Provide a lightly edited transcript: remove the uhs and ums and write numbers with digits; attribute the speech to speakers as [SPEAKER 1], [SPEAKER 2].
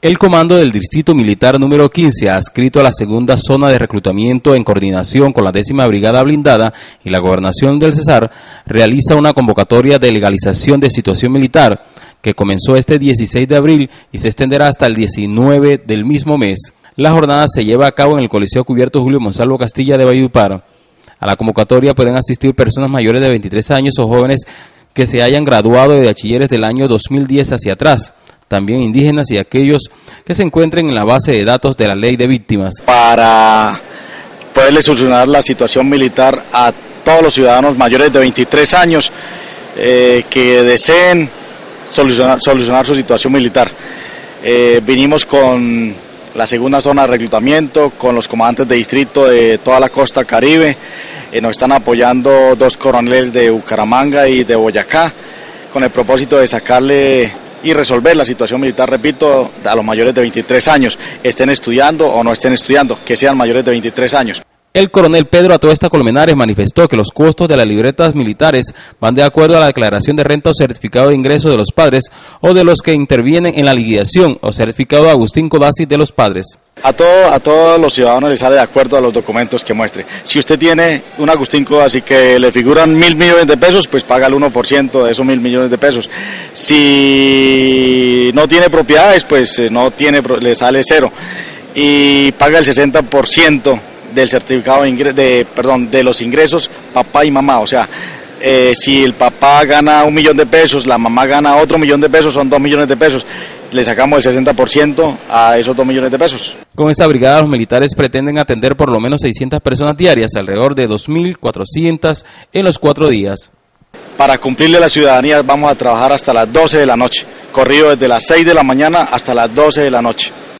[SPEAKER 1] El comando del Distrito Militar número 15, adscrito a la segunda zona de reclutamiento en coordinación con la 10ª Brigada Blindada y la Gobernación del Cesar, realiza una convocatoria de legalización de situación militar que comenzó este 16 de abril y se extenderá hasta el 19 del mismo mes. La jornada se lleva a cabo en el Coliseo Cubierto Julio Monsalvo Castilla de Valledupar. A la convocatoria pueden asistir personas mayores de 23 años o jóvenes que se hayan graduado de bachilleres del año 2010 hacia atrás. También indígenas y aquellos que se encuentren en la base de datos de la Ley de Víctimas.
[SPEAKER 2] Para poderle solucionar la situación militar a todos los ciudadanos mayores de 23 años que deseen solucionar su situación militar. Vinimos con la segunda zona de reclutamiento, con los comandantes de distrito de toda la costa Caribe. Nos están apoyando 2 coroneles de Bucaramanga y de Boyacá, con el propósito de sacarle y resolver la situación militar, repito, a los mayores de 23 años, estén estudiando o no estén estudiando, que sean mayores de 23 años.
[SPEAKER 1] El coronel Pedro Atuesta Colmenares manifestó que los costos de las libretas militares van de acuerdo a la declaración de renta o certificado de ingreso de los padres o de los que intervienen en la liquidación o certificado Agustín Codazzi de los padres.
[SPEAKER 2] A todos los ciudadanos les sale de acuerdo a los documentos que muestre. Si usted tiene un Agustín Codazzi que le figuran 1.000 millones de pesos, pues paga el 1% de esos 1.000 millones de pesos. Si no tiene propiedades, pues le sale 0 y paga el 60% del certificado de los ingresos papá y mamá. O sea, si el papá gana 1 millón de pesos, la mamá gana otro 1 millón de pesos, son 2 millones de pesos. Le sacamos el 60% a esos 2 millones de pesos.
[SPEAKER 1] Con esta brigada los militares pretenden atender por lo menos 600 personas diarias, alrededor de 2.400 en los 4 días.
[SPEAKER 2] Para cumplirle a la ciudadanía vamos a trabajar hasta las 12 de la noche, corrido desde las 6 de la mañana hasta las 12 de la noche.